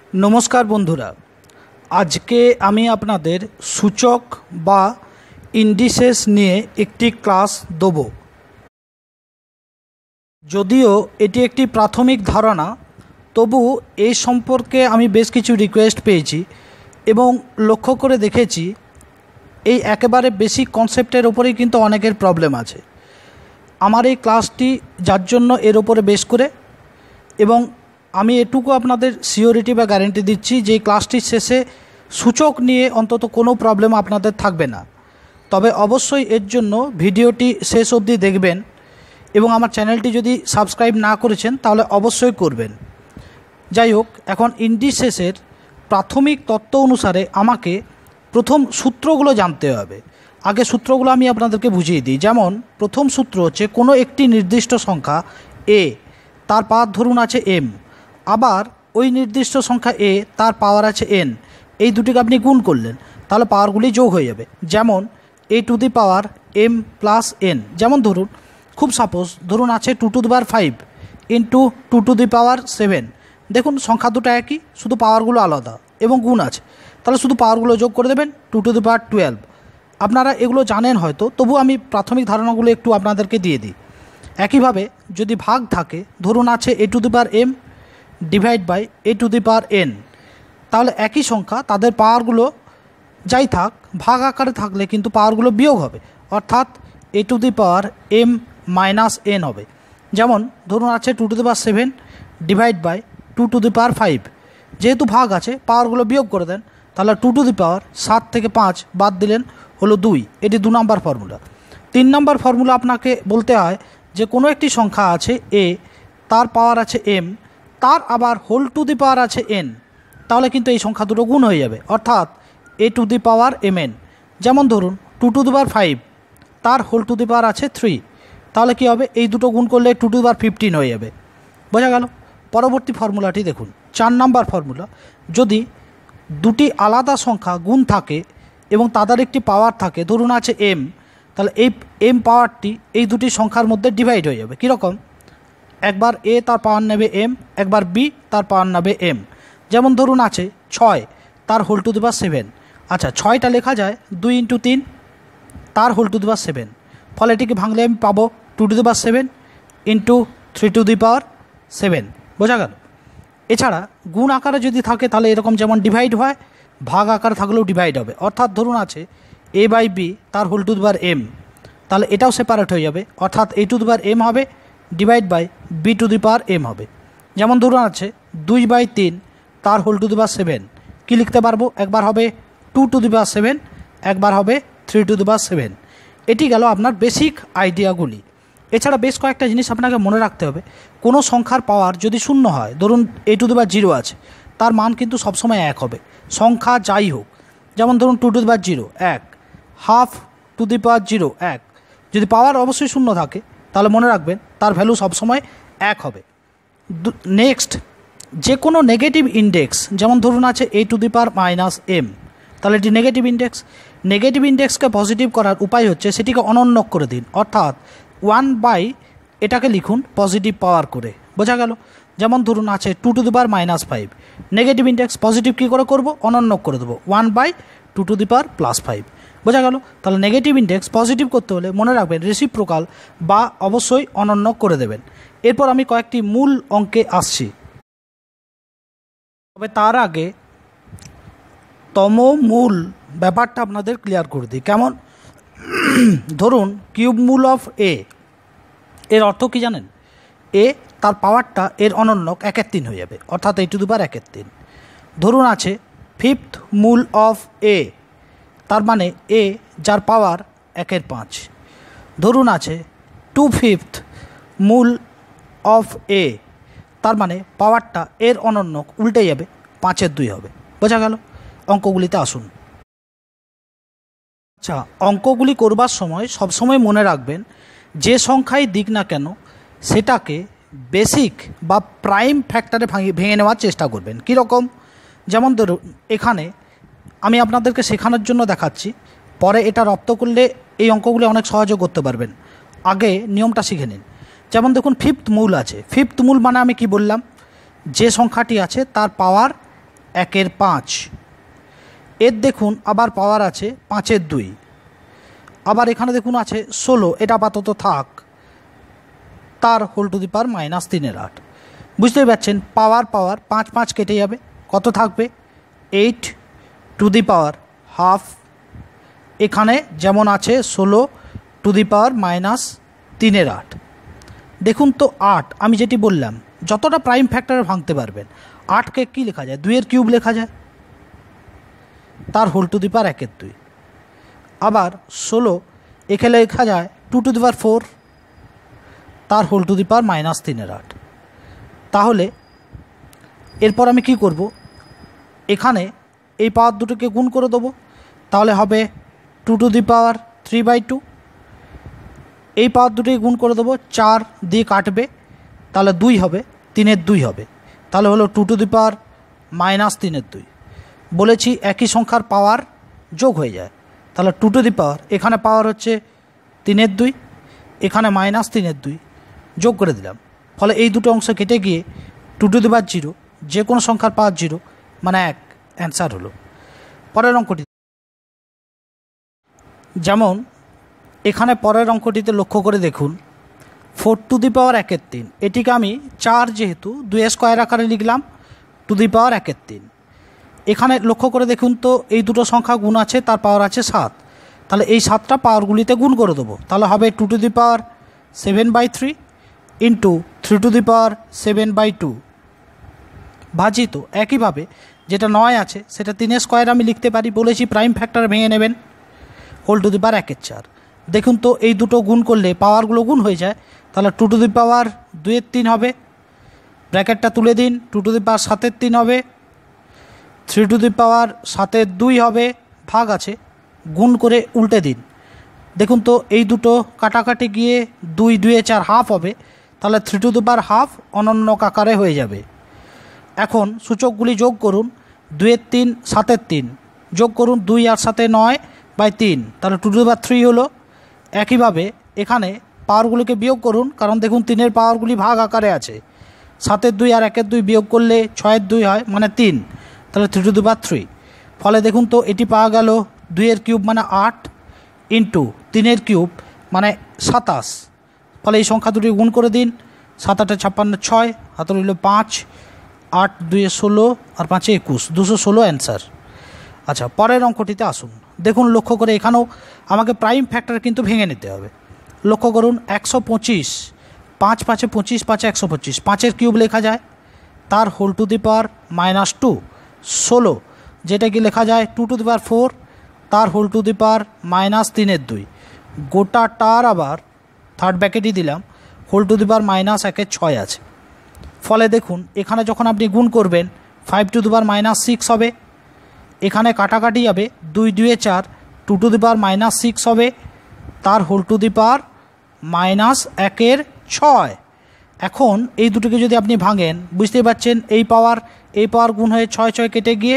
नमस्कार बंधुरा आज के आमी आपनादेर सूचक बा इंडिसेस निये एकटी क्लास देब। यदिओ एटी एकटी प्राथमिक धारणा तबु एई सम्पर्के आमी बेश किछु रिक्वेस्ट पेयेछि एबं लक्ष्य करे देखेछि एई एकेबारे बेसिक कन्सेप्टेर ओपरेई किन्तु अनेकेर प्रब्लेम आछे। आमार एई क्लासटी जार जन्य एर ओपरे बेश करे एबं आमी एटुकु आपनादेर सिओरिटी बा ग्यारेंटी दिচ্ছি যে ক্লাসটির শেষে সূচক নিয়ে অন্তত কোনো প্রবলেম আপনাদের থাকবে না। তবে অবশ্যই এর জন্য ভিডিওটি শেষ অবধি দেখবেন এবং আমার চ্যানেলটি যদি সাবস্ক্রাইব না করেছেন তাহলে অবশ্যই করবেন। যাই হোক, এখন ইন্ডিসেসের প্রাথমিক তত্ত্ব অনুসারে আমাকে প্রথম সূত্রগুলো জানতে হবে। আগে সূত্রগুলো আমি আপনাদেরকে বুঝিয়ে দিই। যেমন প্রথম সূত্র হচ্ছে কোনো একটি নির্দিষ্ট সংখ্যা এ তার পাওয়ার ধরুন আছে এম, আবার ওই নির্দিষ্ট সংখ্যা এ তার পাওয়ার আছে এন, এই দুটিকে আপনি গুণ করলেন তাহলে পাওয়ারগুলি যোগ হয়ে যাবে। যেমন a to the power m plus n, যেমন ধরুন খুব সাপোজ ধরুন আছে 2 to the power 5 into 2 to the power 7। দেখুন সংখ্যা দুটো একই, শুধু পাওয়ারগুলো আলাদা এবং গুণ আছে, তাহলে শুধু পাওয়ারগুলো যোগ করে দেবেন 2 টু দি পাওয়ার 12। আপনারা এগুলো জানেন হয়তো, তবু আমি প্রাথমিক ধারণাগুলো একটু আপনাদেরকে দিয়ে দিই। একইভাবে যদি ভাগ থাকে ধরুন আছে a to the power m divide by a to the power n, তাহলে একই সংখ্যা তাদের পাওয়ারগুলো যাই থাক ভাগ আকারে থাকলে কিন্তু পাওয়ারগুলো বিয়োগ হবে, অর্থাৎ a to the power m minus n হবে। যেমন ধরুন আছে 2 to the power 7 divide by 2 to the power 5, যেহেতু ভাগ আছে পাওয়ারগুলো বিয়োগ করে দেন, তাহলে 2 টু দি পাওয়ার 7 থেকে 5 বাদ দিলেন হলো 2। এটি 2 নম্বর ফর্মুলা। 3 নম্বর ফর্মুলা আপনাকে বলতে হয় যে কোনো একটি সংখ্যা আছে এ তার পাওয়ার আছে এম তার আবার হোল টু দি পাওয়ার আছে এন, তাহলে কিন্তু এই সংখ্যা দুটো গুণ হয়ে যাবে, অর্থাৎ a to the power m n. যেমন ধরুন 2 টু দি পাওয়ার 5 তার হোল টু দি পাওয়ার আছে 3, তাহলে কি হবে এই দুটো গুণ করলে 2 টু দি পাওয়ার 15 হয়ে যাবে। বোঝা গেল? পরবর্তী ফর্মুলাটি দেখুন, 4 নম্বর ফর্মুলা। যদি দুটি আলাদা সংখ্যা গুণ থাকে এবং তাদের একটি পাওয়ার থাকে ধরুন আছে এম, তাহলে এই এম পাওয়ারটি এই দুটি সংখ্যার মধ্যে ডিভাইড হয়ে যাবে। কীরকম? একবার এ তার পাওয়ার নেবে এম, একবার বি তার পাওয়ার নেবে এম। যেমন ধরুন আছে 6 তার হোল টু দি পাওয়ার 7। আচ্ছা, 6টা লেখা যায় 2 ইন্টু 3 তার হোল টু দি পাওয়ার 7, ফলে এটিকে ভাঙলে আমি পাবো 2 to the power 7 into 3 to the power 7। বোঝা গেল? এছাড়া গুণ আকারে যদি থাকে তাহলে এরকম যেমন ডিভাইড হয়, ভাগ আকারে থাকলেও ডিভাইড হবে। অর্থাৎ ধরুন আছে এ বাই বি তার whole to the power m, তাহলে এটাও সেপারেট হয়ে যাবে, অর্থাৎ a to the power m হবে divide by b to the power m হবে। যেমন ধরুন আছে 2/3 তার হোল টু দি পাওয়ার 7, কী লিখতে পারবো? একবার হবে 2 টু দি পাওয়ার 7, একবার হবে 3 টু দি পাওয়ার 7। এটি গেল আপনার বেসিক আইডিয়াগুলি। এছাড়া বেশ কয়েকটা জিনিস আপনাকে মনে রাখতে হবে। কোনো সংখ্যার পাওয়ার যদি শূন্য হয়, ধরুন এ টু দি পাওয়ার 0 আছে, তার মান কিন্তু সবসময় 1 হবে, সংখ্যা যাই হোক। যেমন ধরুন 2 to the power 0 1, half to the power 0 1। যদি পাওয়ার অবশ্যই শূন্য থাকে তাহলে মনে রাখবেন তার ভ্যালু সবসময় 1 হবে। নেক্সট, যে কোনো নেগেটিভ ইন্ডেক্স, যেমন ধরুন আছে a to the power minus m, তাহলে এটি নেগেটিভ ইন্ডেক্স। নেগেটিভ ইন্ডেক্সকে পজিটিভ করার উপায় হচ্ছে সেটিকে অনন্যক করে দিন, অর্থাৎ 1 এটাকে লিখুন পজিটিভ পাওয়ার করে। বোঝা গেল? যেমন ধরুন আছে 2 to the power minus 5, negative index positive কী করে করবো? অনন্যক করে দেবো 1/2 টু দি পাওয়ার প্লাস 5। বোঝা গেল? তাহলে নেগেটিভ ইন্ডেক্স পজিটিভ করতে হলে মনে রাখবেন রেসিপ্রোকাল বা অবশ্যই অনন্যক করে দেবেন। এরপর আমি কয়েকটি মূল অঙ্কে আসছি, তবে তার আগে তমমূল ব্যাপারটা আপনাদের ক্লিয়ার করে দিই। কেমন? ধরুন কিউব মূল অফ এ এর অর্থ কী জানেন? এ তার পাওয়ারটা এর অনন্যক 1/3 হয়ে যাবে, অর্থাৎ এ টু দি পাওয়ার 1/3। ধরুন আছে ফিফথ মূল অফ এ, তার মানে এ যার পাওয়ার 1/5। ধরুন আছে 2/5 মূল অফ এ, তার মানে পাওয়ারটা এর অনন্যক উল্টে যাবে 5/2 হবে। বোঝা গেল? অঙ্কগুলিতে আসুন। আচ্ছা, অঙ্কগুলি করবার সময় সবসময় মনে রাখবেন যে সংখ্যাই দিক না কেন সেটাকে বেসিক বা প্রাইম ফ্যাক্টরে ভেঙে নেওয়ার চেষ্টা করবেন। কীরকম? যেমন ধরুন এখানে আমি আপনাদেরকে শেখানোর জন্য দেখাচ্ছি, পরে এটা রপ্ত করলে এই অঙ্কগুলি অনেক সহজে করতে পারবেন। আগে নিয়মটা শিখে নিন। যেমন দেখুন ফিফথ মূল আছে, ফিফথ মূল মানে আমি কি বললাম? যে সংখ্যাটি আছে তার পাওয়ার 1-এর 5, এর দেখুন আবার পাওয়ার আছে 5-এর 2, আবার এখানে দেখুন আছে 16, এটা আপাতত থাক, তার হোল টু দি পাওয়ার -3-এর 8। বুঝতেই পারছেন পাওয়ার 5 কেটে যাবে, কত থাকবে 8 টু দি পাওয়ার হাফ, এখানে যেমন আছে 16 টু দি পাওয়ার -3-এর 8। দেখুন তো 8, আমি যেটি বললাম যতটা প্রাইম ফ্যাক্টরে ভাঙতে পারবেন, 8কে কী লেখা যায়, 2-এর কিউব লেখা যায়, তার হোল টু দি পাওয়ার 1-এর 2। আবার 16 এখানে লেখা যায় 2 টু দি পাওয়ার 4, তার হোল টু দি পাওয়ার -3-এর 8। তাহলে এরপর আমি কি করব, এখানে এই পাওয়ার দুটোকে গুণ করে দেবো, তাহলে হবে 2 টু দি পাওয়ার 3/2, এই পাওয়ার দুটোকে গুণ করে দেবো, 4 দিয়ে কাটবে, তাহলে 2 হবে, 3-এর 2 হবে, তাহলে হলো 2 টু দি পাওয়ার -3-এর 2। বলেছি একই সংখ্যার পাওয়ার যোগ হয়ে যায়, তাহলে 2 টু দি পাওয়ার, এখানে পাওয়ার হচ্ছে 3-এর 2, এখানে -3-এর 2 যোগ করে দিলাম, ফলে এই দুটো অংশ কেটে গিয়ে 2 টু দি পাওয়ার 0, যে কোনো সংখ্যার পাওয়ার 0 মানে 1, অ্যান্সার হলো। পরের অঙ্কটি যেমন এখানে পরের অঙ্কটিতে লক্ষ্য করে দেখুন 4 টু দি পাওয়ার 1-এর 3, এটিকে আমি 4 যেহেতু 2 স্কোয়ার আকারে লিখলাম, টু দি পাওয়ার 1-এর 3। এখানে লক্ষ্য করে দেখুন তো এই দুটো সংখ্যা গুণ আছে, তার পাওয়ার আছে 7, তাহলে এই 7টা পাওয়ারগুলিতে গুণ করে দেবো, তাহলে হবে 2 to the power 7/3 into 3 to the power 7/2 ভাজিত একইভাবে যেটা 9 আছে সেটা 3 স্কোয়ার আমি লিখতে পারি, বলেছি প্রাইম ফ্যাক্টর ভেঙে নেবেন, হোল টু দি পাওয়ার 1-এর 4। দেখুন তো এই দুটো গুণ করলে পাওয়ারগুলো গুণ হয়ে যায়, তাহলে 2 টু দি পাওয়ার 2-এর 3 হবে, ব্র্যাকেটটা তুলে দিন, 2 টু দি পাওয়ার 7-এর 3 হবে, 3 টু দি পাওয়ার 7-এর 2 হবে, ভাগ আছে, গুণ করে উল্টে দিন। দেখুন তো এই দুটো কাটাকাটি গিয়ে 2 4 হাফ হবে, তাহলে 3 টু দি পাওয়ার হাফ অনন্যক আকারে হয়ে যাবে। এখন সূচকগুলি যোগ করুন, 2-এর 3 7-এর 3 যোগ করুন, 2 আর 7 9/3, তাহলে 2 টু দি পাওয়ার 3 হলো। একইভাবে এখানে পাওয়ারগুলিকে বিয়োগ করুন, কারণ দেখুন 3-এর পাওয়ারগুলি ভাগ আকারে আছে, 7-এর 2 আর 1-এর 2 বিয়োগ করলে 6-এর 2 হয় মানে 3, তাহলে 3 টু দি পাওয়ার 3। ফলে দেখুন তো এটি পাওয়া গেল 2-এর কিউব মানে 8 ইন্টু 3-এর কিউব মানে 27, ফলে এই সংখ্যা দুটি গুণ করে দিন, 7-8 56 6, হাতে রইল 5, 8 2 16 আর 5 21, 216 অ্যান্সার। আচ্ছা পরের অঙ্কটিতে আসুন, দেখুন লক্ষ্য করে এখানেও আমাকে প্রাইম ফ্যাক্টর কিন্তু ভেঙে নিতে হবে। লক্ষ্য করুন 125, 5 5 25, 5 125, 5-এর কিউব লেখা যায়, তার হোল টু দি পাওয়ার -2, 16 যেটা কি লেখা যায় 2 টু দি পাওয়ার 4, তার হোল টু দি পাওয়ার -3-এর 2, গোটাটার আবার থার্ড ব্র্যাকেটই দিলাম, হোল টু দি পাওয়ার -1-এর 6 আছে। ফলে দেখুন এখানে যখন আপনি গুণ করবেন 5 টু দি পাওয়ার -6 হবে, এখানে কাটাকাটি যাবে, 2 2 4, 2 টু দি পাওয়ার -6 হবে, তার হোল টু দি পাওয়ার -1-এর 6। এখন এই দুটোকে যদি আপনি ভাঙেন বুঝতেই পারছেন এই পাওয়ার গুণ হয়ে 6 6 কেটে গিয়ে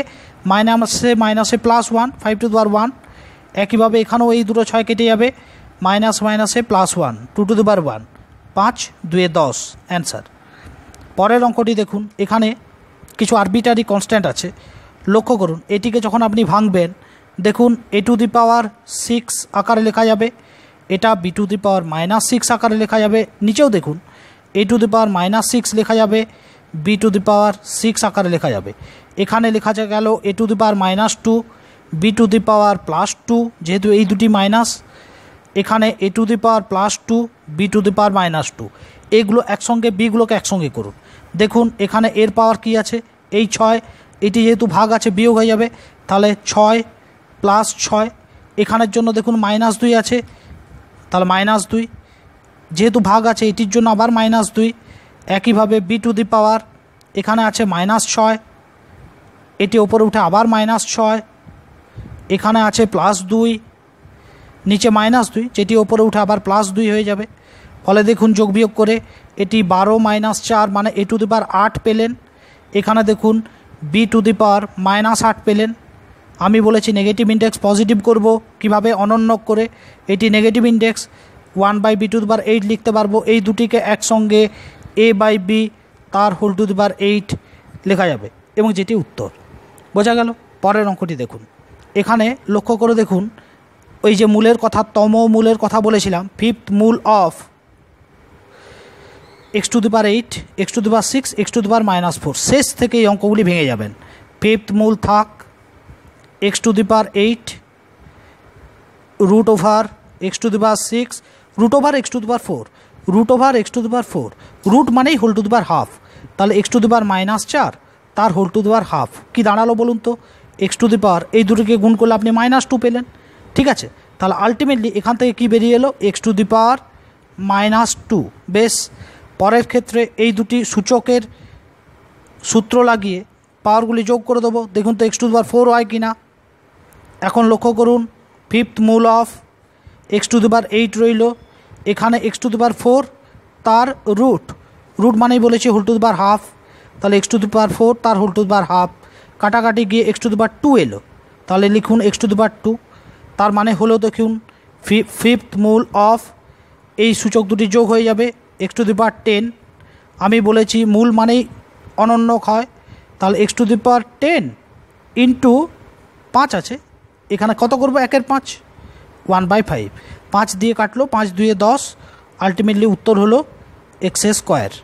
মাইনাসে +1, 5 টু দি পাওয়ার 1। একইভাবে এখানেও এই দুটো 6 কেটে যাবে, মাইনাসে +1, 2 টু দি পাওয়ার 1, 5 2 10 অ্যান্সার। পরের অঙ্কটি দেখুন, এখানে কিছু আরবিটারি কনস্ট্যান্ট আছে। লক্ষ্য করুন এটিকে যখন আপনি ভাঙবেন দেখুন a টু দি পাওয়ার 6 আকারে লেখা যাবে, এটা b টু দি পাওয়ার -6 আকারে লেখা যাবে, নিচেও দেখুন a টু দি পাওয়ার -6 লেখা যাবে, b টু দি পাওয়ার 6 আকারে লেখা যাবে। এখানে লেখা গেল a to the power -2, b to the power +2, যেহেতু এই দুটি মাইনাস, এখানে a to the power +2, b to the power -2, এইগুলো একসঙ্গে বিগুলোকে একসঙ্গে করুন। দেখুন এখানে এর পাওয়ার কি আছে, এই 6, এটি যেহেতু ভাগ আছে বিয়োগ হয়ে যাবে, তাহলে 6 + 6, এখানের জন্য দেখুন -2 আছে, তাহলে -2, যেহেতু ভাগ আছে এটির জন্য আবার -2। একইভাবে b টু দি পাওয়ার এখানে আছে -6, এটি ওপরে উঠে আবার -6, এখানে আছে +2, নিচে -2, যেটি ওপরে উঠে আবার +2 হয়ে যাবে। ফলে দেখুন যোগ বিয়োগ করে এটি 12 - 4 মানে a টু দি পাওয়ার 8 পেলেন। এখানে দেখুন b টু দি পাওয়ার -8 পেলেন। আমি বলেছি নেগেটিভ ইন্ডেক্স পজিটিভ করব কিভাবে, অনন্যক করে। এটি negative index 1/b to the power 8 লিখতে পারবো, এই দুটিকে একসঙ্গে a/b তার হোল টু দি পাওয়ার 8 লেখা যাবে, এবং যেটি উত্তর। বোঝা গেল? পরের অঙ্কটি দেখুন, এখানে লক্ষ্য করে দেখুন, ওই যে মূলের কথা, তম মূলের কথা বলেছিলাম, ফিফথ মূল অফ x⁸, x⁶, x⁻⁻4, শেষ থেকে এই অঙ্কগুলি ভেঙে যাবেন। ফিফথ মূল থাক x⁸, root over x⁶, root over x⁴, root over x⁴, root মানেই whole to the power half, তাহলে x⁻⁻4 তার whole to the power half কী দাঁড়ালো বলুন তো? x⁻, এই দুটোকে গুণ করলে আপনি -2 পেলেন, ঠিক আছে? তাহলে আলটিমেটলি এখান থেকে কী বেরিয়ে এলো? x⁻²। বেশ, পরের ক্ষেত্রে এই দুটি সূচকের সূত্র লাগিয়ে পাওয়ারগুলি যোগ করে দেবো। দেখুন তো x⁴ হয় কি না। এখন লক্ষ্য করুন, ফিফথ মূল অফ x⁸ রইল, এখানে x⁴ তার রুট, রুট মানেই বলেছি whole to the power half, তাহলে x⁴ তার whole to the power half, কাটাকাটি গিয়ে x⁻² এলো, তাহলে লিখুন x⁻²। তার মানে হলো দেখুন ফিফথ মূল অফ, এই সূচক দুটি যোগ হয়ে যাবে x⁻10। আমি বলেছি মূল মানেই অনন্যক হয়, তাহলে x⁻10 ইন্টু 5 আছে, এখানে কত করবো? 1/5, 1/5, 5 দিয়ে কাটলো, 5 2 10, আলটিমেটলি উত্তর হলো x²।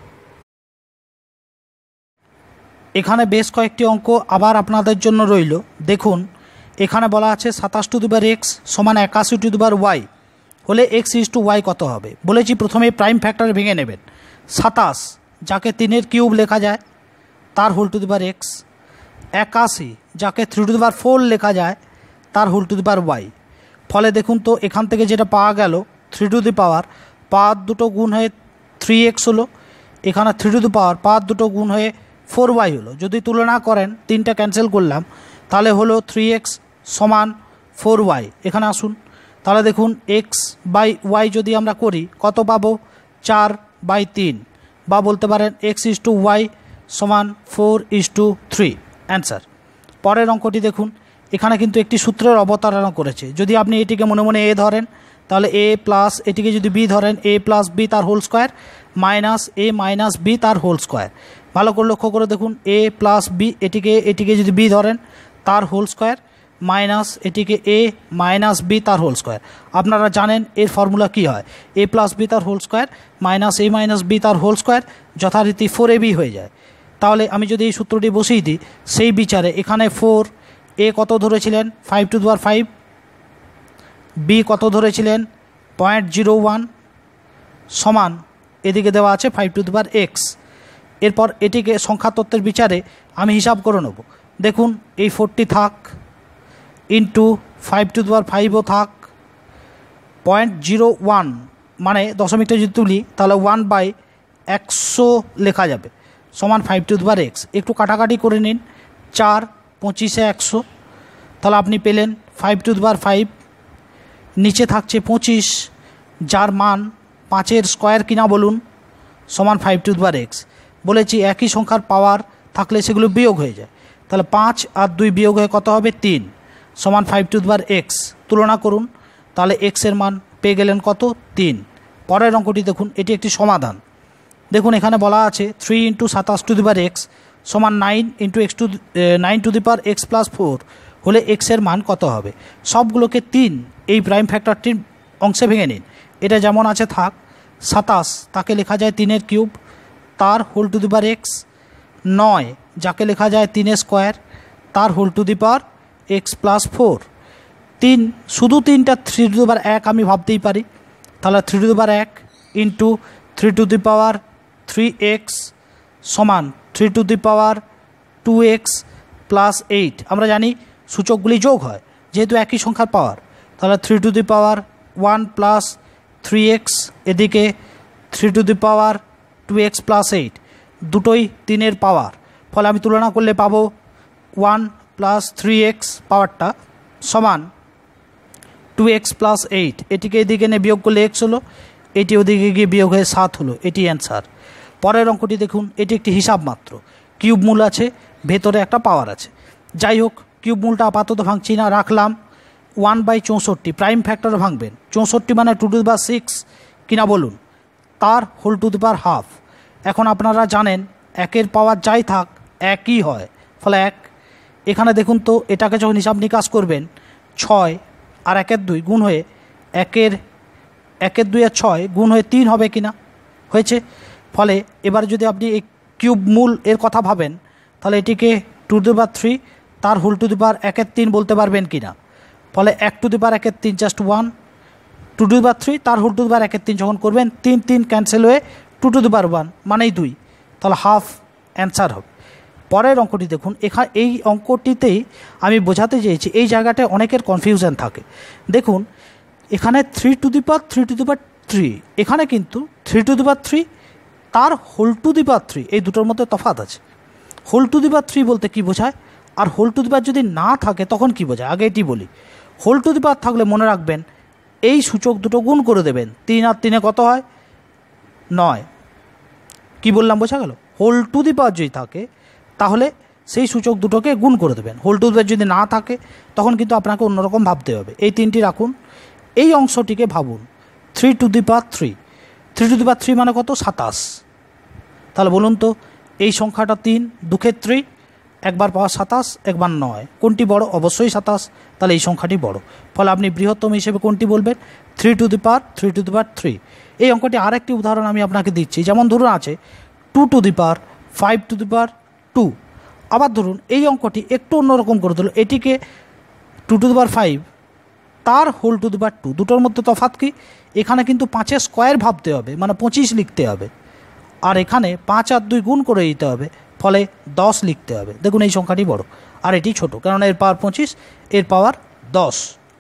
এখানে বেশ কয়েকটি অঙ্ক আবার আপনাদের জন্য রইল। দেখুন, এখানে বলা আছে 27x সমান 81y হলে x⁻y কত হবে। বলেছি প্রথমে প্রাইম ফ্যাক্টর ভেঙে নেবেন। 27 যাকে 3 কিউব লেখা যায় তার whole to the power x, 81 যাকে 3⁴ লেখা যায় তার whole to the power y। ফলে দেখুন তো এখান থেকে যেটা পাওয়া গেল 3 পাওয়ার দুটো গুণ হয়ে 3x হলো, এখানে 3 পাওয়ার দুটো গুণ হয়ে 4y হলো। যদি তুলনা করেন, 3টা ক্যান্সেল করলাম, তাহলে হলো 3x সমান 4y। এখানে আসুন, তাহলে দেখুন x/y যদি আমরা করি কত পাবো? 4/3, বা বলতে পারেন x⁻y সমান 4:3 অ্যান্সার। পরের অঙ্কটি দেখুন, এখানে কিন্তু একটি সূত্রের অবতারণা করেছে। যদি আপনি এটিকে মনে মনে a ধরেন, তাহলে a প্লাস, এটিকে যদি b ধরেন, a প্লাস b তার whole square minus a minus b তার হোল স্কোয়ার। ভালো করে লক্ষ্য করে দেখুন, a প্লাস b, এটিকে যদি b ধরেন তার হোল স্কোয়ার মাইনাস এটিকে a মাইনাস b তার হোল স্কোয়ার। আপনারা জানেন এর ফর্মুলা কি হয়, a প্লাস b তার whole square minus a minus b তার হোল স্কোয়ার, যথারীতি 4ab হয়ে যায়। তাহলে আমি যদি এই সূত্রটি বসিয়ে দিই, সেই বিচারে এখানে 4, a কত ধরেছিলেন? 5⁵, b কত ধরেছিলেন? 0.01 সমান এদিকে দেওয়া আছে 5⁵x। এরপর এটিকে সংখ্যা তত্ত্বের বিচারে আমি হিসাব করে নেব। দেখুন এই 40 থাক, ইন্টু 5⁵ থাক, 0.01 মানে দশমিকটা যদি তুলি তাহলে 1/100 লেখা যাবে, সমান 5⁵x। একটু কাটাকাটি করে নিন, 4 25-এ 100, তাহলে আপনি পেলেন 5⁵, নিচে থাকছে 25, যার মান 5-এর স্কোয়ার কিনা বলুন, সমান 5⁵x। বলেছি একই সংখ্যার পাওয়ার থাকলে সেগুলো বিয়োগ হয়ে যায়, তাহলে 5 আর 2 বিয়োগ হয়ে কত হবে? 3, সমান 5⁵x। তুলনা করুন, তাহলে x এর মান পেয়ে গেলেন কত? 3। পরের অঙ্কটি দেখুন, এটি একটি সমাধান। দেখুন এখানে বলা আছে 3 × 27x সমান 9 × 9x + 4 হলে x এর মান কত হবে। সবগুলোকে 3 এই প্রাইম ফ্যাক্টরটির অংশে ভেঙে নিন। এটা যেমন আছে থাক, 27 তাকে লেখা যায় 3 কিউব তার whole to the power x, 9 যাকে লেখা যায় 3 স্কোয়ার তার whole to the power x + 4। 3 শুধু 3টা 3⁻1 আমি ভাবতেই পারি, তাহলে 3⁻1 ইন্টু 3⁻3x সমান 3⁻2x + 8। আমরা জানি সূচকগুলি যোগ হয় যেহেতু একই সংখ্যার পাওয়ার, তাহলে 3⁻1 + 3x, এদিকে 3⁻2x + 8, দুটোই 3-এর পাওয়ার। ফলে আমি তুলনা করলে পাবো 1 + 3x পাওয়ারটা সমান 2x + 8, এটিকে এদিকে নিয়ে বিয়োগ করলে x হলো, এটি ওদিকে গিয়ে বিয়োগ হয়ে 7 হলো, এটি অ্যান্সার। পরের অঙ্কটি দেখুন, এটি একটি হিসাব মাত্র, কিউব মূল আছে, ভেতরে একটা পাওয়ার আছে। যাই হোক, কিউব মূলটা আপাতত ভাঙছি না, রাখলাম 1/64, প্রাইম ফ্যাক্টরে ভাঙবেন। 64 মানে 2⁶ কিনা বলুন, তার whole to the power half. এখন আপনারা জানেন একের পাওয়ার যাই থাক একই হয়, ফলে 1, এখানে দেখুন তো এটাকে যখন হিসাব নিকাশ করবেন 6 আর 1 2 গুণ হয়ে 1 2 আর 6 গুণ হয়ে 3 হবে কিনা, হয়েছে। ফলে এবার যদি আপনি এই কিউব মূল এর কথা ভাবেন তাহলে এটিকে 2^3 তার হোল টু দি পাওয়ার 1 3 বলতে পারবেন কিনা। ফলে 1 টু দি পাওয়ার 1 3 জাস্ট 1, 2^3 তার হোল টু দি পাওয়ার 1 3 যখন করবেন 3 3 ক্যান্সেল হয়ে 2 টু দি পাওয়ার 1 মানেই 2, তাহলে হাফ অ্যান্সার হবে। পরের অঙ্কটি দেখুন, এই অঙ্কটিতেই আমি বোঝাতে চেয়েছি এই জায়গাটায় অনেকের কনফিউশন থাকে। দেখুন এখানে 3 to the power 3 to the power 3, এখানে কিন্তু 3 টু দি পাওয়ার 3 তার হোল টু দি পাওয়ার 3, এই দুটোর মধ্যে তফাৎ আছে। হোল টু দি পাওয়ার 3 বলতে কী বোঝায়, আর হোল টু দি পাওয়ার যদি না থাকে তখন কী বোঝায়, আগে এটি বলি। হোল টু দি পাওয়ার থাকলে মনে রাখবেন এই সূচক দুটো গুণ করে দেবেন, 3 আর 3 কত হয় 9, কি বললাম বোঝা গেল। হোল টু দি পাওয়ার যদি থাকে তাহলে সেই সূচক দুটোকে গুণ করে দেবেন, হোল টু দি পাওয়ার যদি না থাকে তখন কিন্তু আপনাকে অন্যরকম ভাবতে হবে। এই তিনটি রাখুন, এই অংশটিকে ভাবুন 3 to the power 3, 3 to the power 3 মানে কত 27। তাহলে বলুন তো এই সংখ্যাটা 3 দুক্ষেত্রেই, একবার পাওয়া 27 একবার 9, কোনটি বড়, অবশ্যই 27, তাহলে এই সংখ্যাটি বড়। ফলে আপনি বৃহত্তম হিসেবে কোনটি বলবেন 3 to the power 3 to the power 3। এই অঙ্কটি আরেকটি উদাহরণ আমি আপনাকে দিচ্ছি, যেমন ধরুন আছে 2 to the power 5 two the power 2। আবার ধরুন এই অঙ্কটি একটু অন্যরকম করে দিল, এটিকে 2 টু দি পাওয়ার 5 তার হোল টু দি পাওয়ার 2, দুটোর মধ্যে তফাৎ কি, এখানে কিন্তু 5 স্কোয়ার ভাবতে হবে, মানে 25 লিখতে হবে, আর এখানে 5 আর 2 গুণ করে দিতে হবে, ফলে 10 লিখতে হবে। দেখুন এই সংখ্যাটি বড় আর এটি ছোট, কারণ এর পাওয়ার 25 এর পাওয়ার 10।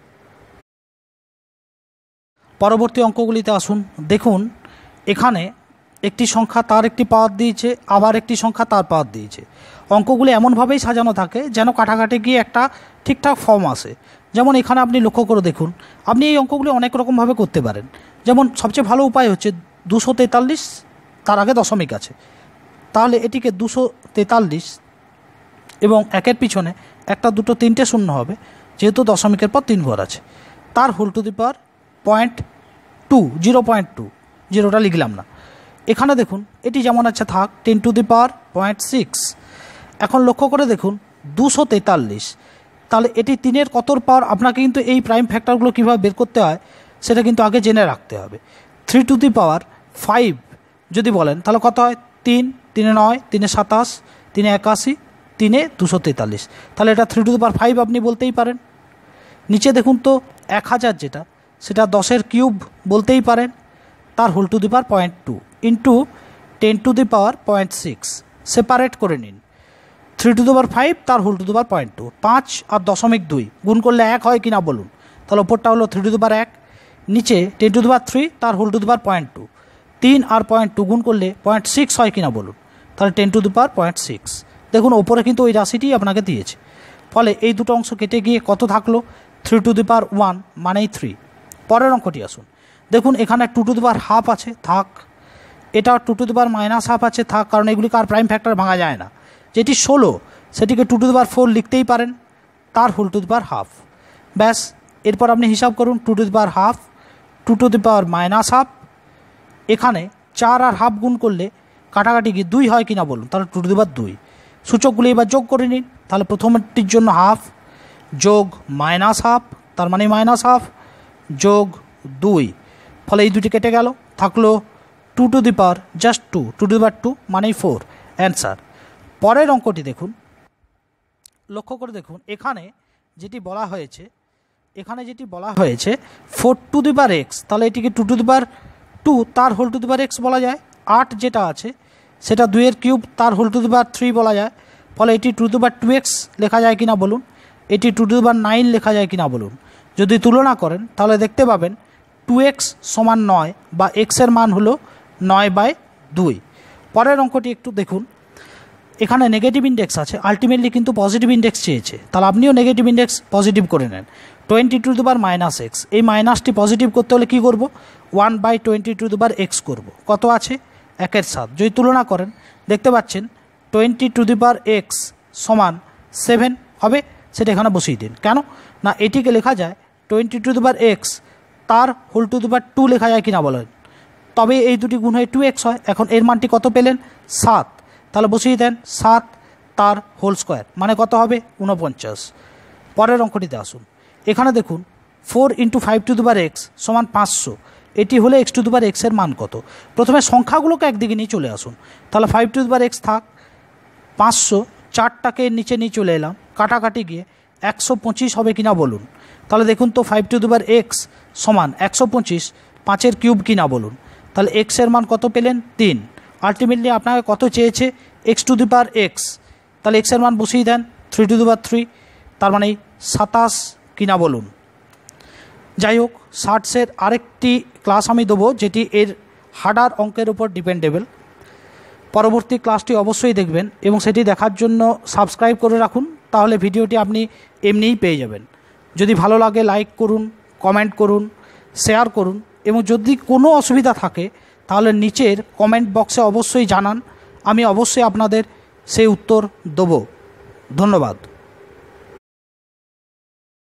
পরবর্তী অঙ্কগুলিতে আসুন। দেখুন এখানে একটি সংখ্যা তার একটি পাওয়ার দিয়েছে, আবার একটি সংখ্যা তার পাওয়ার দিয়েছে। অঙ্কগুলি এমনভাবেই সাজানো থাকে যেন কাটাকাটি গিয়ে একটা ঠিকঠাক ফর্ম আসে। যেমন এখানে আপনি লক্ষ্য করে দেখুন, আপনি এই অঙ্কগুলি অনেক রকমভাবে করতে পারেন। যেমন সবচেয়ে ভালো উপায় হচ্ছে 243 তার আগে দশমিক আছে, তাহলে এটিকে 243 এবং একের পিছনে একটা দুটো তিনটে শূন্য হবে, যেহেতু দশমিকের পর 3 ঘর আছে, তার হোল টু দি পাওয়ার 0.2, জিরোটা লিখলাম না। এখানে দেখুন এটি যেমন আছে থাক 10 টু দি পাওয়ার 0.6। এখন লক্ষ্য করে দেখুন 243, তাহলে এটি 3-এর কতর পাওয়ার, আপনাকে কিন্তু এই প্রাইম ফ্যাক্টরগুলো কীভাবে বের করতে হয় সেটা কিন্তু আগে জেনে রাখতে হবে। 3 টু দি পাওয়ার 5 যদি বলেন তাহলে কত হয় 3, 3 9, 3 27, 3 81, 3 243, তাহলে এটা 3 টু দি পাওয়ার 5 আপনি বলতেই পারেন। নিচে দেখুন তো 1000 যেটা, সেটা 10-এর কিউব বলতেই পারেন, তার whole to the power 0.2 into 10 to the power 0.6, separate করে নিন। 3 টু দি পাওয়ার 5 তার হোল টু দি পাওয়ার 0.2, 5 আর 0.2 গুণ করলে 1 হয় কিনা বলুন, তাহলে ওপরটা হলো 3 টু দি পাওয়ার 1, নিচে 10 টু দি পাওয়ার 3 তার হোল টু দি পাওয়ার 0.2, 3 আর 0.2 গুণ করলে 0.6 হয় কিনা বলুন, তাহলে 10 টু দি পাওয়ার 0.6। দেখুন ওপরে কিন্তু ওই রাশিটি আপনাকে দিয়েছে, ফলে এই দুটো অংশ কেটে গিয়ে কত থাকলো 3 টু দি পাওয়ার 1 মানেই 3। পরের অঙ্কটি আসুন। দেখুন এখানে 2 টু দি পাওয়ার হাফ আছে থাক, এটা 2 টু দি পাওয়ার -হাফ আছে থাক, কারণ এগুলিকে আর প্রাইম ফ্যাক্টর ভাঙা যায় না। যেটি 16 সেটিকে 2 টু দি পাওয়ার 4 লিখতেই পারেন, তার whole to the power half. ব্যাস, এরপর আপনি হিসাব করুন 2 to the power half, 2 to the power -half, এখানে 4 আর হাফ গুণ করলে কাটাকাটি কি 2 হয় কিনা বলুন, তাহলে 2 টু দি পাওয়ার 2। সূচকগুলি এবার যোগ করে নিন, তাহলে প্রথমটির জন্য হাফ যোগ -হাফ, তার মানে -হাফ যোগ 2, ফলে এই দুটি কেটে গেল, থাকলো 2 to the power just 2, 2 to the power 2 মানেই 4 অ্যান্সার। পরের অঙ্কটি দেখুন, লক্ষ্য করে দেখুন এখানে যেটি বলা হয়েছে 4 টু দি পাওয়ার x, তাহলে এটিকে 2 টু দি পাওয়ার 2 তার whole to the power x বলা যায়। 8 যেটা আছে সেটা 2-এর কিউব তার হোল টু দি পাওয়ার 3 বলা যায়, ফলে এটি 2 টু দি পাওয়ার 2x লেখা যায় কিনা বলুন, এটি 2 টু দি পাওয়ার 9 লেখা যায় কিনা বলুন। যদি তুলনা করেন তাহলে দেখতে পাবেন 2x সমান 9 বা x এর মান হলো 9/2। পরের অঙ্কটি একটু দেখুন, এখানে নেগেটিভ ইন্ডেক্স আছে, আলটিমেটলি কিন্তু পজিটিভ ইন্ডেক্স চেয়েছে, তাহলে আপনিও নেগেটিভ ইন্ডেক্স পজিটিভ করে নেন। 20 টু দি পাওয়ার -x, এই মাইনাসটি পজিটিভ করতে হলে কী করব, 1/20 টু দি পাওয়ার x করব। কত আছে 1-এর 7, যদি তুলনা করেন দেখতে পাচ্ছেন 20 টু দি পাওয়ার x সমান 7 হবে, সেটা এখানে বসিয়ে দিন। কেন না এটিকে লেখা যায় 20 টু দি পাওয়ার x তার হোল টু দি পাওয়ার 2 লেখা যায় কিনা বলেন, তবে এই দুটি গুণ হয়ে 2x হয়। এখন এর মানটি কত পেলেন 7, তাহলে বসিয়ে দেন 7 তার হোল স্কোয়ার মানে কত হবে 49। পরের অঙ্কটিতে আসুন। এখানে দেখুন 4 × 5^x সমান 500, এটি হলে x^x এর মান কত। প্রথমে সংখ্যাগুলোকে একদিকে নিয়ে চলে আসুন। তাহলে 5^x থাক, 500 4টাকে নিচে নিয়ে চলে এলাম, কাটাকাটি গিয়ে 125 হবে কিনা বলুন। তাহলে দেখুন তো 5^x সমান 125, 5-এর কিউব কিনা বলুন। তাহলে x এর মান কত পেলেন 3। আলটিমেটলি আপনাকে কত চেয়েছে x^x, তাহলে x এর মান বসিয়ে দেন 3^3, তার মানে 27 কিনা বলুন। যাই হোক, শার্টসের আরেকটি ক্লাস আমি দেবো যেটি এর হার্ডার অঙ্কের উপর ডিপেন্ডেবল। পরবর্তী ক্লাসটি অবশ্যই দেখবেন এবং সেটি দেখার জন্য সাবস্ক্রাইব করে রাখুন, তাহলে ভিডিওটি আপনি এমনিই পেয়ে যাবেন। যদি ভালো লাগে লাইক করুন, কমেন্ট করুন, শেয়ার করুন এবং যদি কোনো অসুবিধা থাকে তাহলে নিচের কমেন্ট বক্সে অবশ্যই জানান, আমি অবশ্যই আপনাদের সেই উত্তর দেবো। ধন্যবাদ।